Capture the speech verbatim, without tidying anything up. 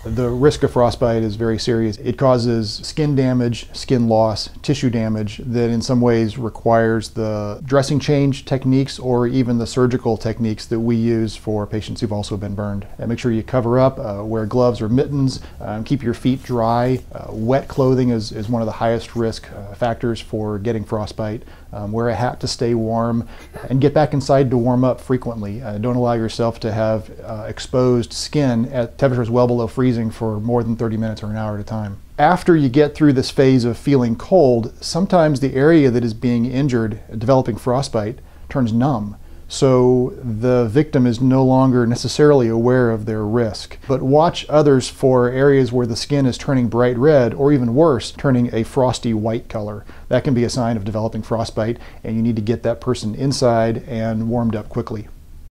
The risk of frostbite is very serious. It causes skin damage, skin loss, tissue damage that in some ways requires the dressing change techniques or even the surgical techniques that we use for patients who've also been burned. And make sure you cover up, uh, wear gloves or mittens, um, keep your feet dry. Uh, wet clothing is, is one of the highest risk uh, factors for getting frostbite. Um, wear a hat to stay warm and get back inside to warm up frequently. Uh, don't allow yourself to have uh, exposed skin at temperatures well below freezing for more than thirty minutes or an hour at a time. After you get through this phase of feeling cold, sometimes the area that is being injured, developing frostbite, turns numb. So the victim is no longer necessarily aware of their risk. But watch others for areas where the skin is turning bright red, or even worse, turning a frosty white color. That can be a sign of developing frostbite, and you need to get that person inside and warmed up quickly.